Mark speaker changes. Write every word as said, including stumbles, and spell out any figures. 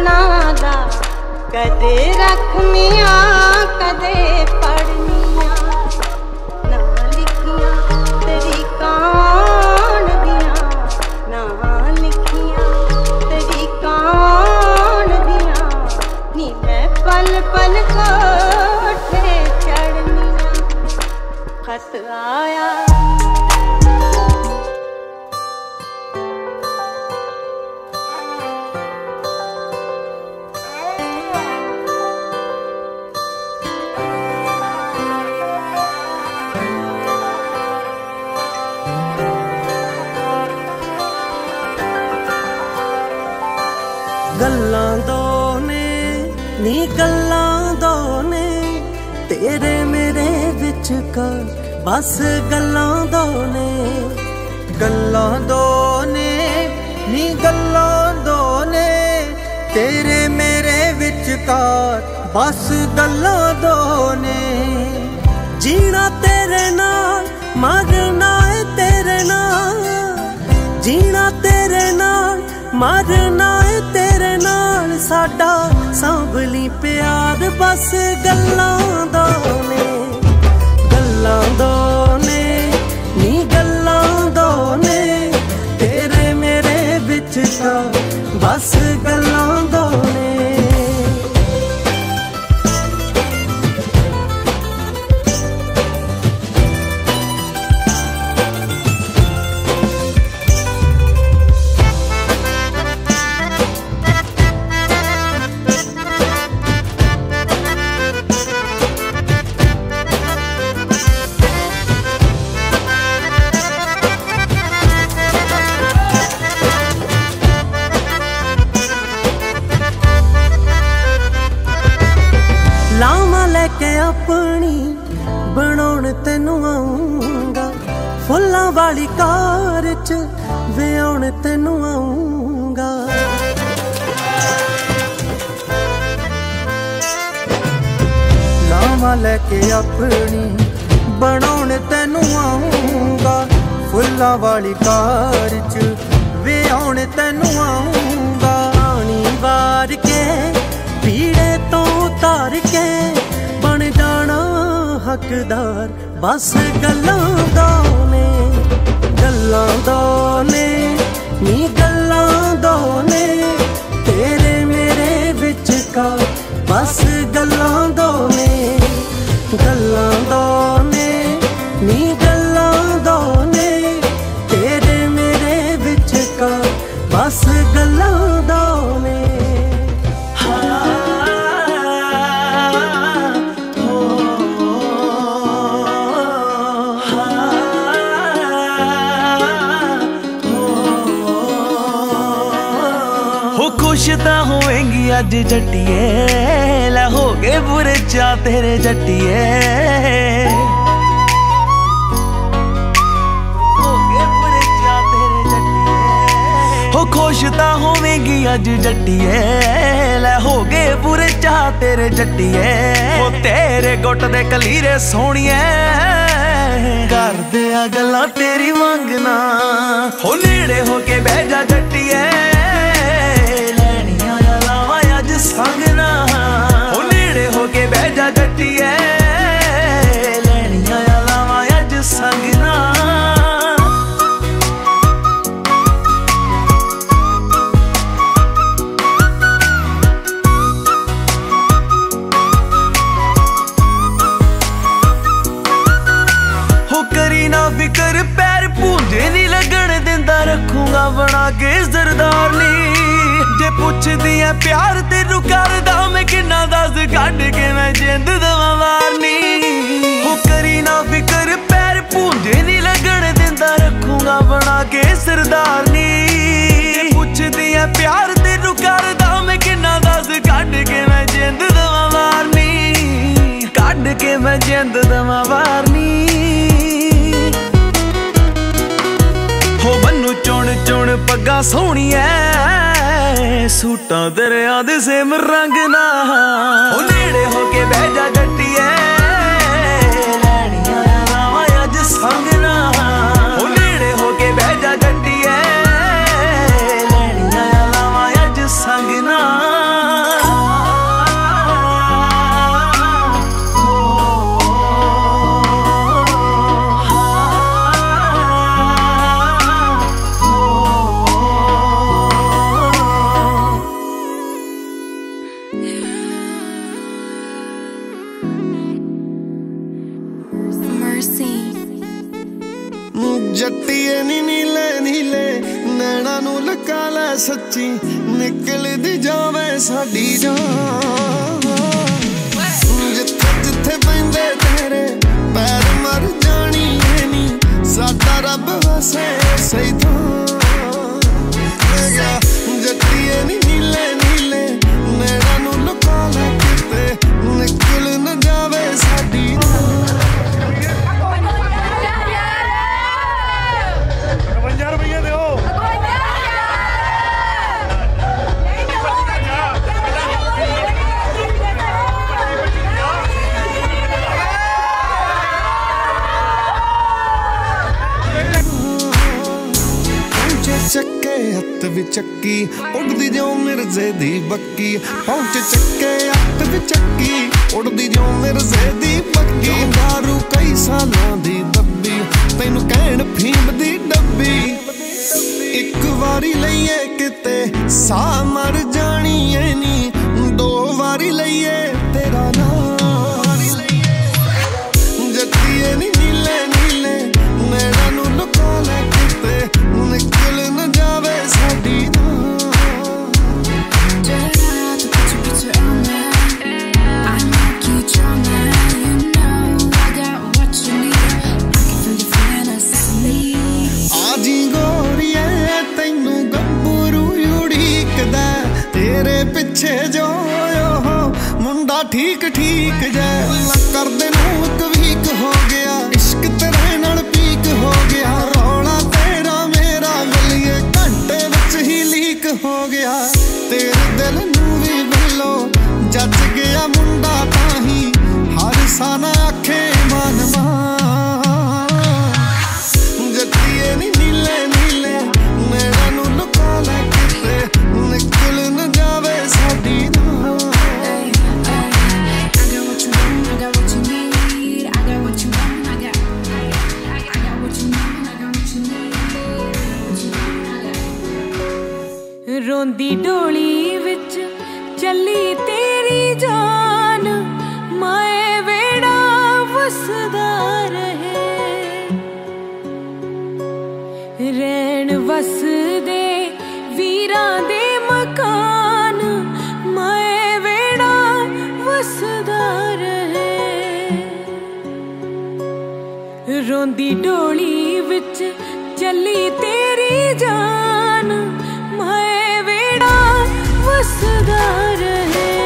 Speaker 1: माना दा कदे रखनिया कदे पढ़निया ना लिखिया तेरी कान दिया ना लिखिया तेरी कान दिया नी मैं पल पल कोठे चढ़निया खत आया
Speaker 2: गल्लां दो ने नी गल्लां दो ने तेरे मेरे विच का बस गल्लां दो ने
Speaker 3: गल्लां दो ने नी गल्लां दो ने तेरे मेरे विचकार बस गल्लां दो ने
Speaker 2: जीना तेरे नाल मरना है तेरे नाल जीना तेरे नाल मरना है तेरे नाल साडा सांभली प्यार बस गल्लां दो ने गल्लां दो ने नी गल्लां दो ने तेरे मेरे विच का बस गल्लां दो ने लावां लेके अपनी बनाउण तैनू आऊंगा फुल्लां वाली कार च विआउण तैनू आऊंगा
Speaker 3: लावां लेके अपनी बनाउण तैनू आऊंगा फुल्लां वाली कार च विआउण तैनू आऊंगा
Speaker 2: पानी वार के पीड़े तो उतार के बन जाना हकदार बस गल्लां दो ने गल्लां दो ने नी गल्लां दो ने तेरे मेरे विच का बस गल्लां दो ने गल्लां दो ने नी गल्लां दो ने तेरे मेरे विच का बस गल्लां दो ने
Speaker 4: खुश तां होएंगी अज जट्टिए लै हो गए बुरे चा तेरे जट्टिए हो गए बुरे चा तेरे जट्टिए हो खुश तां होएंगी अज जट्टिए लै हो गए बुरे चा तेरे जट्टिए हो तेरे गुट दे कलीरे सोहणिए कर दिया गल्लां तेरी मंगना हो नेड़े हो के बह जा जट्टिए संगना हो नेड़े हो के बह जा जट्टिए लैनियां लावां अज संगना हो करी ना फिकर पैर पूंजे नी लगन दिंदा रखूंगा बना के सरदारनी जे पुछदी है प्यार तेनू करदा मैं किन्ना दस कढ के मैं जिंद दवां वारनी हो करी ना फिकर पैर पूंजे नी लगन दिंदा रखूंगा बना के सरदारनी जे पुछदी है प्यार तेनू करदा मैं किन्ना दस कढ के मैं जिंद दवां वारनी कढ के मैं जिंद दवां वारनी हो बन्नू चुन चुन पग्गा सोहणिया सूटां दरिया दे सेम रंग ना हो नेड़े हो के बह जा जट्टिए लैनियां लावां अज संगना हो नेड़े हो के बह जा जट्टिए लैनियां लावां अज संगना।
Speaker 5: जट्टीए नी नीले नीले नैना नू लका लै सच्ची निकलदी जावे साडी जान जिथे जिथे पैंदे तेरे पैर मर जानी है नी साडा रब वसे सही था जट्टीए नी नीले नीले नैना नू लका लै किते निकल न जावे साडी चक्के हत्थ भी चक्की उड़दी जो मिर्जे दी बक्की पहुंच चक्के हत्थ भी चक्की उड़दी जो मिर्जे दी बक्की दारू कई सालां दी दब्बी तैनू कहण फीम दी डब्बी एक वारी लईए किते सा मर जानी है नी दो वारी लईए तेरा नाम जट्टीए नी नीले नीले नैना नू लुका लै किते निकल न जावे साडी आजी गोरिए तैनू गब्बरू उड़ीकदा तेरे पिछे जो मुंडा ठीक ठीक जै कर दे नूक वीक हो गया इश्क तेरे नाल पीक हो गया रौला तेरा मेरा गलिए घंटे विच ही लीक हो गया तेरे दिल नू भी बल्लो जज गया मुंडा ताही हर साना आखे मानवा जट्टीए नी नीले नीले नैना नू लुका लै किते निकल न जावे साडी
Speaker 1: रोंदी डोली विच चली तेरी जान माए वेड़ा वसदा रहे रैन वसदे वीरां दे मकान माए वेड़ा वसदा रहे रोंदी डोली विच चली तेरी जान माए वेड़ा वसदा रहे।